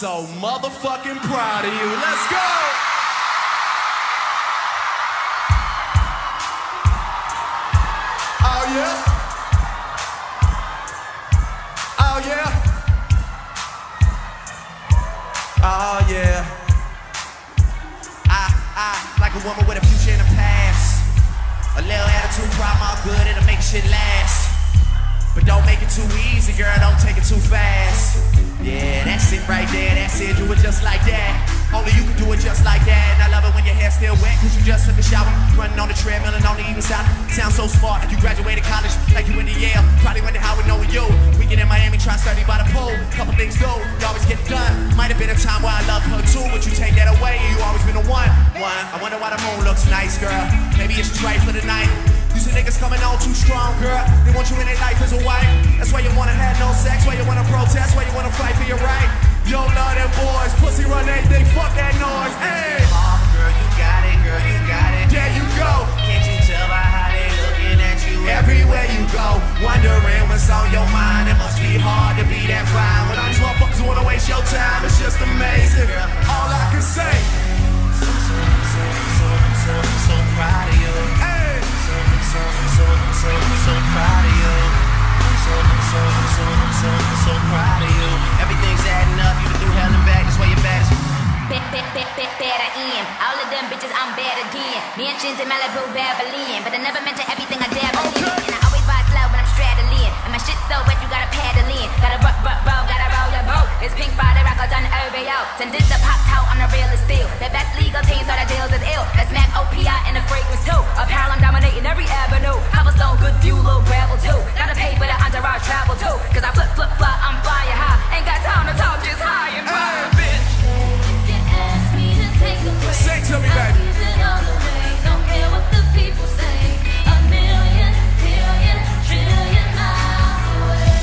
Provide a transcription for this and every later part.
so motherfucking proud of you. Let's go! Oh yeah? Oh yeah? Oh yeah. I like a woman with a future and a past. A little attitude problem, all good, it'll make shit last. But don't make it too easy, girl, don't take it too fast. Yeah, that's it right there, that's it, do it just like that. Only you can do it just like that. And I love it when your hair's still wet, cause you just took a shower. Running on the treadmill and on the even side. Sound so smart, like you graduated college, like you went to Yale. Probably went to Howard knowing you. Weekend in Miami, try to study by the pool. Couple things do, you always get it done. Might have been a time where I loved her too, but you take that away, and you always been the one. I wonder why the moon looks nice, girl. Maybe it's just right for the night. You see niggas coming on too strong, girl. They want you in their life as a wife. That's why you wanna have no sex, why you wanna protest, why you wanna fight for your right. Yo, love them boys, pussy run anything, fuck that noise. Hey, girl, you got it, girl, you got it. There you go. Can't you tell by how they looking at you everywhere you go? Wondering what's on your mind. It must be hard to be that fine when all these motherfuckers wanna waste your time. It's just amazing. All I can say. I'm so proud of you. Hey. I'm so proud of you. I'm so proud of you. Everything's adding up, you been through hell and back, that's why you're bad as better in. All of them bitches, I'm bad again. Mansions in Malibu, Babylon, but I never meant to everything I dabble in. And I always buy slow when I'm straddling. And my shit so wet, you gotta paddle in. Gotta roll, gotta roll your boat. It's Pink Friday, records on the OVO. Send this the pop out, I'm the realest still. The best legal teams are the deals is ill. Let's smack OPI and the fragrance too. Apparel, I'm dominating every avenue. Cobblestone, good view, little gravel too. Gotta pay for the entourage travel too. Cause I flip, fly, I'm flying high. Ain't got time to talk, just high and fire, bitch. Say it to me, baby. Don't care what the people say. A million, billion, trillion miles away.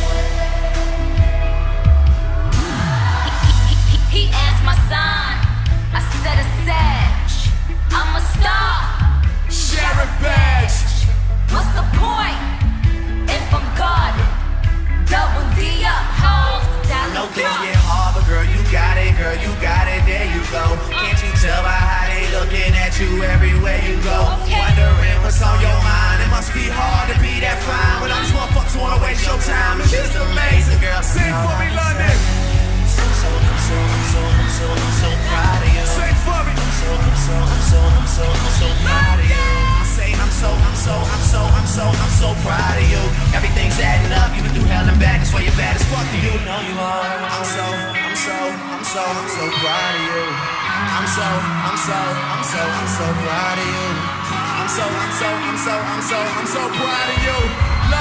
He asked my sign. I said a Sag. I'm a star. Sheriff badge. What's the point if I'm God? Double D up, hoes. I know things get hard, but girl, you got it, there you go. Can't you tell by how they looking at you everywhere you go? Wondering what's on your mind. It must be hard to be that fine when all these motherfuckers wanna waste your time. It's just amazing, girl. Sing for me, London. I'm so proud of you. Sing for me. I'm so proud of you. I'm so proud of you. Everything's adding up, you been through hell and back, that's why you're bad as fuck. You know you are. I'm so proud of you. I'm so proud of you. I'm so proud of you.